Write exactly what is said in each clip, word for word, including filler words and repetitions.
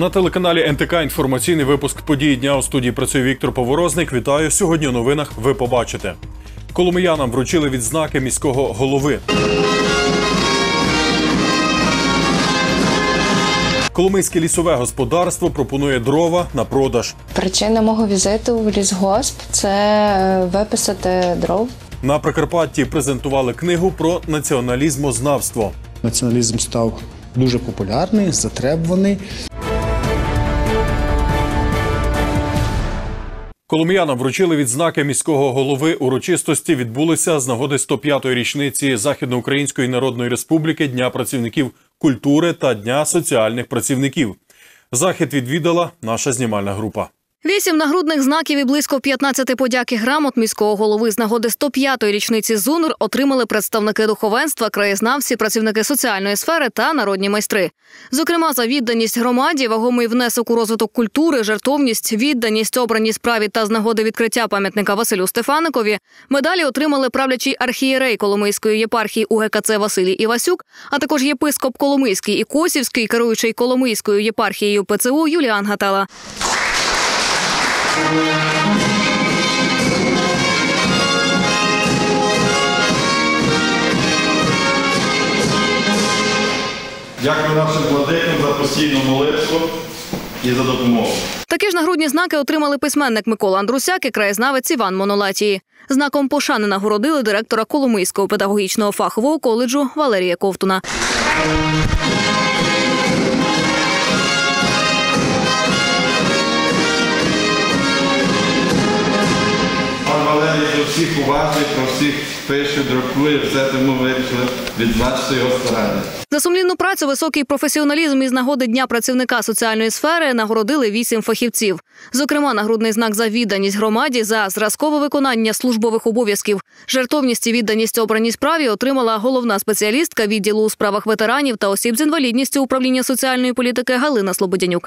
На телеканалі ен те ка інформаційний випуск події дня. У студії працює Віктор Поворозник. Вітаю. Сьогодні у новинах ви побачите. Коломиянам вручили відзнаки міського голови. Коломийське лісове господарство пропонує дрова на продаж. Причина мого візиту в лісгосп – це виписати дров. На Прикарпатті презентували книгу про націоналізмознавство. Націоналізм став дуже популярний, затребуваний. Коломиянам вручили відзнаки міського голови. Урочистості відбулися з нагоди сто п'ятої річниці Західноукраїнської Народної Республіки, Дня працівників культури та Дня соціальних працівників. Захід відвідала наша знімальна група. Вісім нагрудних знаків і близько п'ятнадцяти подяк і грамот міського голови з нагоди сто п'ятої річниці ЗУНР отримали представники духовенства, краєзнавці, працівники соціальної сфери та народні майстри. Зокрема, за відданість громаді, вагомий внесок у розвиток культури, жертовність, відданість обраній справі та з нагоди відкриття пам'ятника Василю Стефаникові медалі отримали правлячий архієрей Коломийської єпархії у ге ка це Василій Івасюк, а також єпископ Коломийський і Косівський, керуючий Коломийською єпархією пе це у Юліан Гатала. Дякую нашим владикам за постійну молитву і за допомогу. Такі ж нагрудні знаки отримали письменник Микола Андрусяк і краєзнавець Іван Монолатії. Знаком пошани нагородили директора Коломийського педагогічного фахового коледжу Валерія Ковтуна. Валерій до всіх уважний, про всіх пише, друкує, все тому вирішили відзначити його старання. За сумлінну працю, високий професіоналізм із нагоди Дня працівника соціальної сфери нагородили вісім фахівців. Зокрема, нагрудний знак за відданість громаді, за зразкове виконання службових обов'язків, жертовність і відданість обраній справі отримала головна спеціалістка відділу у справах ветеранів та осіб з інвалідністю управління соціальної політики Галина Слободянюк.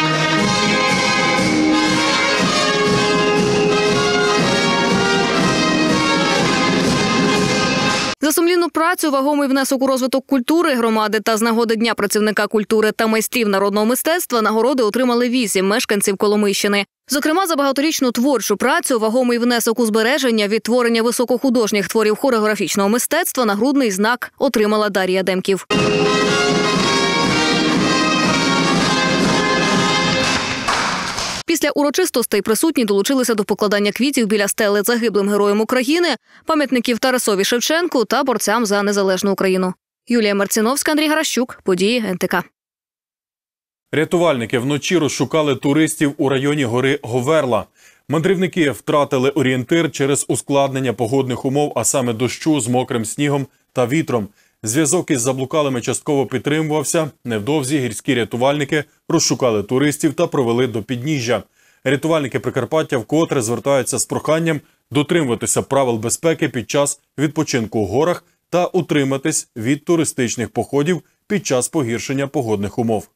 За сумлінну працю, вагомий внесок у розвиток культури громади та з нагоди Дня працівника культури та майстрів народного мистецтва нагороди отримали вісім мешканців Коломийщини. Зокрема, за багаторічну творчу працю, вагомий внесок у збереження, відтворення високохудожніх творів хореографічного мистецтва нагрудний знак отримала Дар'я Демків. Після урочистостей присутні долучилися до покладання квітів біля стели загиблим героям України, пам'ятників Тарасові Шевченку та борцям за незалежну Україну. Юлія Марціновська, Андрій Гаращук. Події ен те ка. Рятувальники вночі розшукали туристів у районі гори Говерла. Мандрівники втратили орієнтир через ускладнення погодних умов, а саме дощу з мокрим снігом та вітром. Зв'язок із заблукалими частково підтримувався. Невдовзі гірські рятувальники розшукали туристів та провели до підніжжя. Рятувальники Прикарпаття вкотре звертаються з проханням дотримуватися правил безпеки під час відпочинку у горах та утриматись від туристичних походів під час погіршення погодних умов.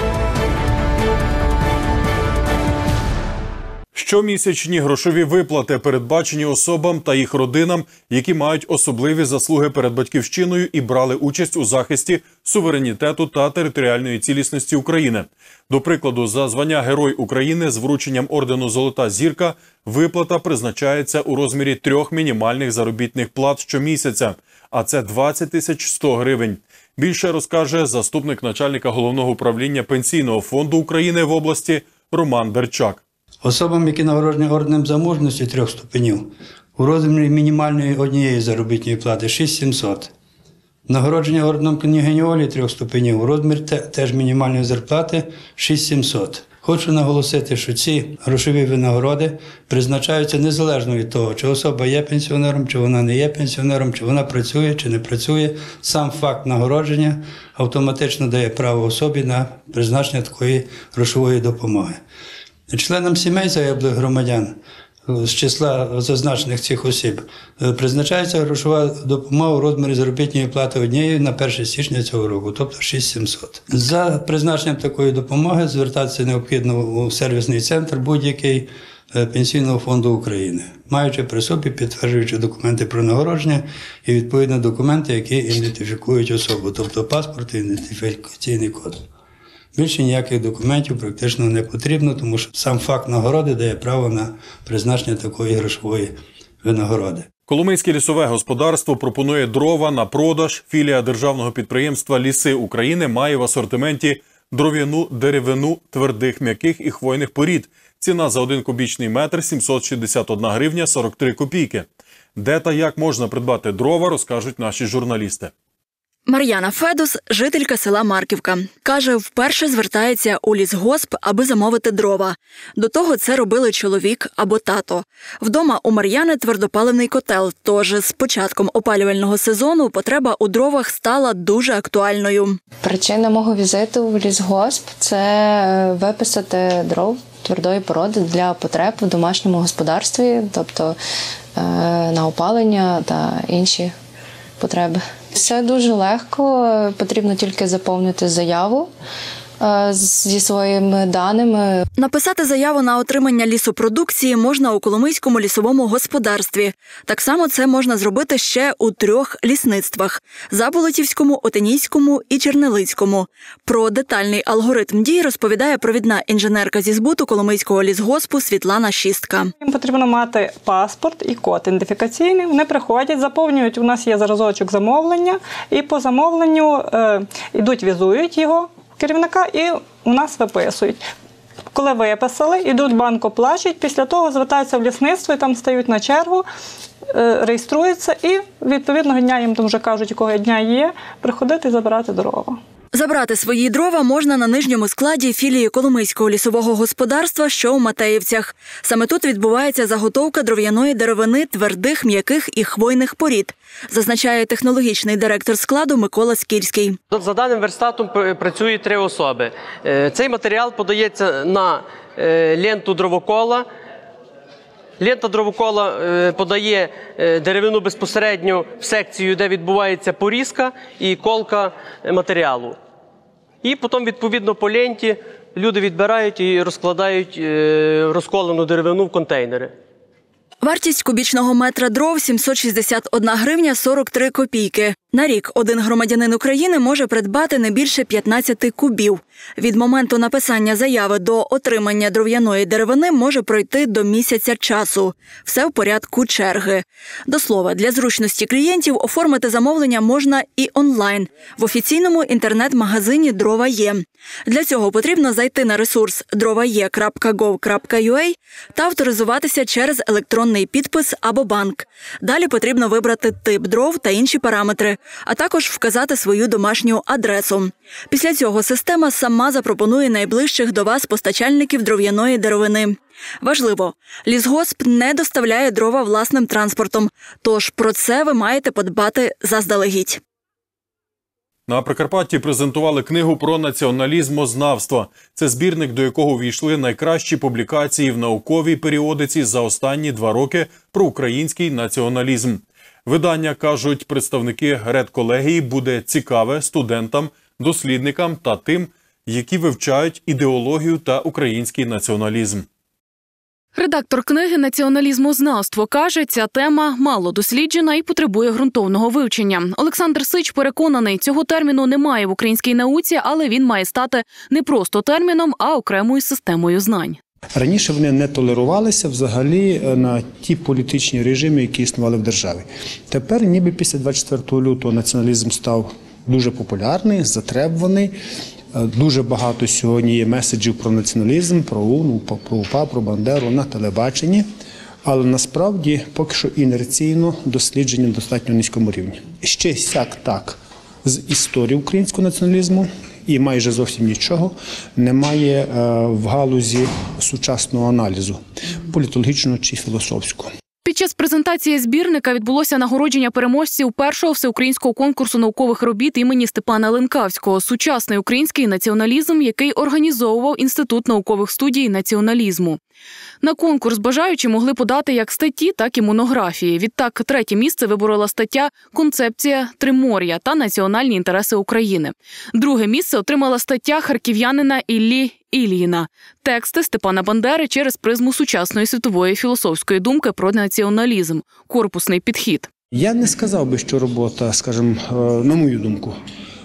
Щомісячні грошові виплати передбачені особам та їх родинам, які мають особливі заслуги перед батьківщиною і брали участь у захисті суверенітету та територіальної цілісності України. До прикладу, за звання Герой України з врученням ордену «Золота зірка» виплата призначається у розмірі трьох мінімальних заробітних плат щомісяця, а це двадцять тисяч сто гривень. Більше розкаже заступник начальника Головного управління Пенсійного фонду України в області Роман Берчак. Особам, які нагороджені орденом за мужності трьох ступенів, у розмірі мінімальної однієї заробітної плати – шість тисяч сімсот. Нагородження орденом княгині Олі трьох ступенів у розмірі теж мінімальної зарплати – шість тисяч сімсот. Хочу наголосити, що ці грошові винагороди призначаються незалежно від того, чи особа є пенсіонером, чи вона не є пенсіонером, чи вона працює, чи не працює. Сам факт нагородження автоматично дає право особі на призначення такої грошової допомоги. Членам сімей загиблих громадян з числа зазначених цих осіб призначається грошова допомога у розмірі заробітної плати однієї на перше січня цього року, тобто шість тисяч сімсот. За призначенням такої допомоги звертатися необхідно у сервісний центр будь-який Пенсійного фонду України, маючи при собі підтверджуючи документи про нагородження і відповідно документи, які ідентифікують особу, тобто паспорт і ідентифікаційний код. Більше ніяких документів практично не потрібно, тому що сам факт нагороди дає право на призначення такої грошової винагороди. Коломийське лісове господарство пропонує дрова на продаж. Філія державного підприємства «Ліси України» має в асортименті дров'яну деревину твердих, м'яких і хвойних порід. Ціна за один кубічний метр – сімсот шістдесят одна гривня сорок три копійки. Де та як можна придбати дрова, розкажуть наші журналісти. Мар'яна Федус – жителька села Марківка. Каже, вперше звертається у лісгосп, аби замовити дрова. До того це робили чоловік або тато. Вдома у Мар'яни твердопаливний котел, тож з початком опалювального сезону потреба у дровах стала дуже актуальною. Причина мого візиту в лісгосп – це виписати дров твердої породи для потреб в домашньому господарстві, тобто на опалення та інші потреби. Все дуже легко, потрібно тільки заповнити заяву зі своїми даними. Написати заяву на отримання лісопродукції можна у Коломийському лісовому господарстві. Так само це можна зробити ще у трьох лісництвах – Заболотівському, Отинійському і Чернелицькому. Про детальний алгоритм дій розповідає провідна інженерка зі збуту Коломийського лісгоспу Світлана Шістка. Їм потрібно мати паспорт і код ідентифікаційний. Вони приходять, заповнюють, у нас є зразочок замовлення, і по замовленню е, йдуть, візують його, керівника, і у нас виписують. Коли виписали, йдуть банк оплачують, після того звертаються в лісництво, і там стають на чергу, реєструються, і відповідного дня їм там вже кажуть, якого дня є, приходити і забирати дрова. Забрати свої дрова можна на нижньому складі філії Коломийського лісового господарства, що у Матеївцях. Саме тут відбувається заготовка дров'яної деревини твердих, м'яких і хвойних порід, зазначає технологічний директор складу Микола Скільський. За даним верстатом працює три особи. Цей матеріал подається на ленту дровокола. Лента дровокола подає деревину безпосередньо в секцію, де відбувається порізка і колка матеріалу. І потім, відповідно, по ленті люди відбирають і розкладають розколену деревину в контейнери. Вартість кубічного метра дров – сімсот шістдесят одна гривня сорок три копійки. На рік один громадянин України може придбати не більше п'ятнадцяти кубів. Від моменту написання заяви до отримання дров'яної деревини може пройти до місяця часу. Все в порядку черги. До слова, для зручності клієнтів оформити замовлення можна і онлайн в офіційному інтернет-магазині «Дрова є». Для цього потрібно зайти на ресурс дроває крапка гов крапка ю а та авторизуватися через електронний підпис або банк. Далі потрібно вибрати тип дров та інші параметри, а також вказати свою домашню адресу. Після цього система сама запропонує найближчих до вас постачальників дров'яної деревини. Важливо, лісгосп не доставляє дрова власним транспортом, тож про це ви маєте подбати заздалегідь. На Прикарпатті презентували книгу про націоналізмознавство. Це збірник, до якого увійшли найкращі публікації в науковій періодиці за останні два роки про український націоналізм. Видання, кажуть представники редколегії, буде цікаве студентам, дослідникам та тим, які вивчають ідеологію та український націоналізм. Редактор книги «Націоналізмознавство» каже, ця тема мало досліджена і потребує ґрунтовного вивчення. Олександр Сич переконаний, цього терміну немає в українській науці, але він має стати не просто терміном, а окремою системою знань. Раніше вони не толерувалися взагалі на ті політичні режими, які існували в державі. Тепер, ніби після двадцять четвертого лютого, націоналізм став дуже популярний, затребуваний. Дуже багато сьогодні є меседжів про націоналізм, про УНУ, про УПА, про Бандеру на телебаченні. Але насправді поки що інерційно дослідження на достатньо низькому рівні. Ще сяк-так з історії українського націоналізму і майже зовсім нічого немає в галузі сучасного аналізу, політологічного чи філософського. Під час презентації збірника відбулося нагородження переможців першого всеукраїнського конкурсу наукових робіт імені Степана Ленкавського «Сучасний український націоналізм», який організовував Інститут наукових студій націоналізму. На конкурс бажаючі могли подати як статті, так і монографії. Відтак, третє місце виборола стаття «Концепція Тримор'я та національні інтереси України». Друге місце отримала стаття харків'янина Іллі Ільїна «Тексти Степана Бандери через призму сучасної світової філософської думки про націоналізм. Корпусний підхід». Я не сказав би, що робота, скажімо, на мою думку,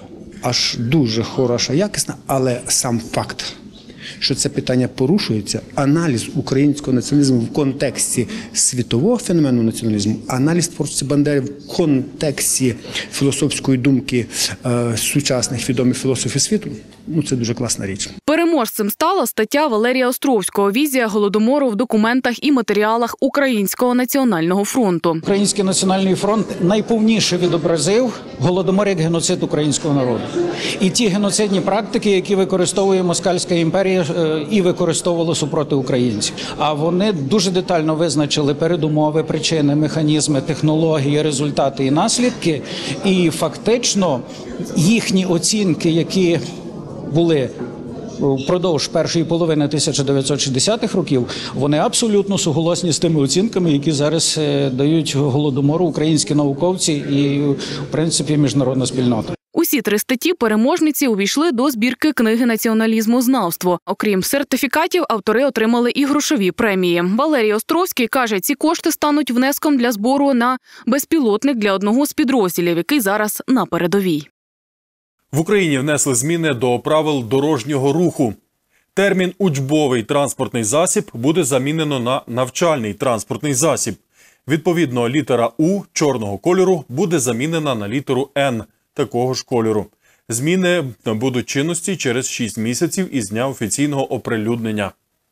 аж дуже хороша, якісна, але сам факт, що це питання порушується, аналіз українського націоналізму в контексті світового феномену націоналізму, аналіз творчості Бандери в контексті філософської думки е, сучасних відомих філософів світу, ну це дуже класна річ. Переможцем стала стаття Валерія Островського «Візія Голодомору в документах і матеріалах Українського національного фронту». Український національний фронт найповніше відобразив Голодомор як геноцид українського народу. І ті геноцидні практики, які використовує Москальська імперія і використовувала супроти українців. А вони дуже детально визначили передумови, причини, механізми, технології, результати і наслідки. І фактично їхні оцінки, які були впродовж першої половини тисяча дев'ятсот шістдесятих років, вони абсолютно суголосні з тими оцінками, які зараз дають Голодомору українські науковці і, в принципі, міжнародна спільнота. Усі три статті переможниці увійшли до збірки книги «Націоналізмознавство». Окрім сертифікатів, автори отримали і грошові премії. Валерій Островський каже, ці кошти стануть внеском для збору на безпілотник для одного з підрозділів, який зараз на передовій. В Україні внесли зміни до правил дорожнього руху. Термін «учбовий транспортний засіб» буде замінено на «навчальний транспортний засіб». Відповідно, літера «У» чорного кольору буде замінена на літеру «Н» такого ж кольору. Зміни будуть чинності через шість місяців із дня офіційного оприлюднення.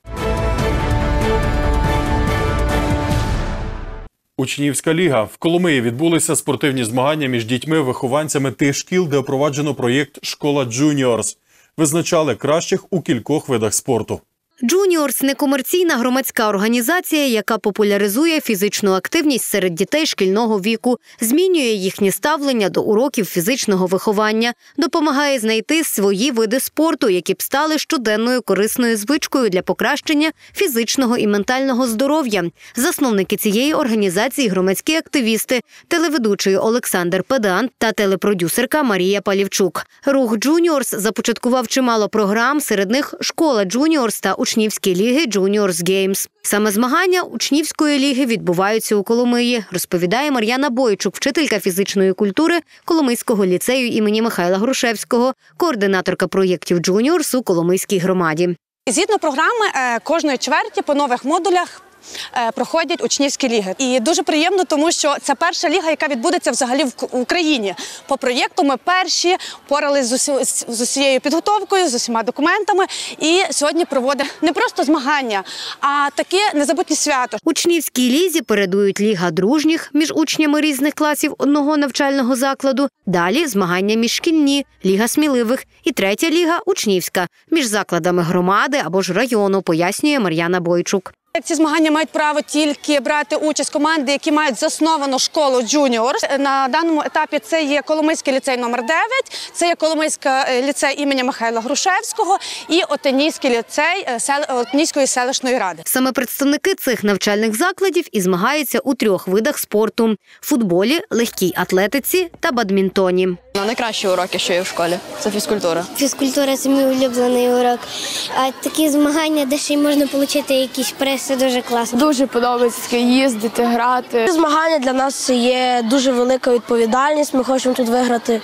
Учнівська ліга. В Коломиї відбулися спортивні змагання між дітьми-вихованцями тих шкіл, де впроваджено проєкт «Школа Джуніорс». Визначали кращих у кількох видах спорту. «Джуніорс» – некомерційна громадська організація, яка популяризує фізичну активність серед дітей шкільного віку, змінює їхнє ставлення до уроків фізичного виховання, допомагає знайти свої види спорту, які б стали щоденною корисною звичкою для покращення фізичного і ментального здоров'я. Засновники цієї організації – громадські активісти, телеведучий Олександр Педант та телепродюсерка Марія Палівчук. Рух «Джуніорс» започаткував чимало програм, серед них «Школа Джуніорс» та учнівські ліги «Джуніорс Геймс». Саме змагання учнівської ліги відбуваються у Коломиї, розповідає Мар'яна Бойчук, вчителька фізичної культури Коломийського ліцею імені Михайла Грушевського, координаторка проєктів «Джуніорс» у Коломийській громаді. Згідно програми, кожної чверті по нових модулях проходять учнівські ліги. І дуже приємно, тому що це перша ліга, яка відбудеться взагалі в Україні. По проєкту ми перші впоралися з усією підготовкою, з усіма документами. І сьогодні проводимо не просто змагання, а таке незабутнє свято. Учнівській лізі передують ліга дружніх між учнями різних класів одного навчального закладу. Далі змагання міжшкільні, ліга сміливих. І третя ліга – учнівська, між закладами громади або ж району, пояснює Мар'яна Бойчук. Ці змагання мають право тільки брати участь команди, які мають засновану школу «Джуніорс». На даному етапі це є Коломийський ліцей номер дев'ять, це є Коломийський ліцей імені Михайла Грушевського і Отинійський ліцей Отинійської селищної ради. Саме представники цих навчальних закладів і змагаються у трьох видах спорту – футболі, легкій атлетиці та бадмінтоні. Найкращі уроки, що є в школі – це фізкультура. Фізкультура – це мій улюблений урок. А такі змагання, де ще й можна отримати якісь призи, це дуже класно. Дуже подобається їздити, грати. Змагання для нас є дуже велика відповідальність. Ми хочемо тут виграти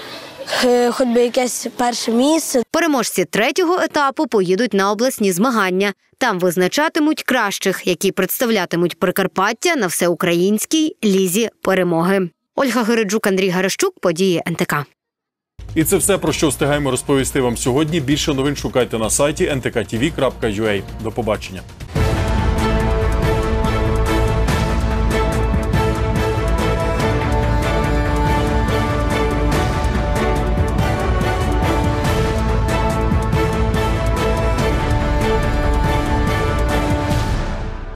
хоч би якесь перше місце. Переможці третього етапу поїдуть на обласні змагання. Там визначатимуть кращих, які представлятимуть Прикарпаття на всеукраїнській лізі перемоги. Ольга Гереджук, Андрій Гарещук, події ен те ка. І це все, про що встигаємо розповісти вам сьогодні. Більше новин шукайте на сайті ен те ка ті ві крапка ю а. До побачення.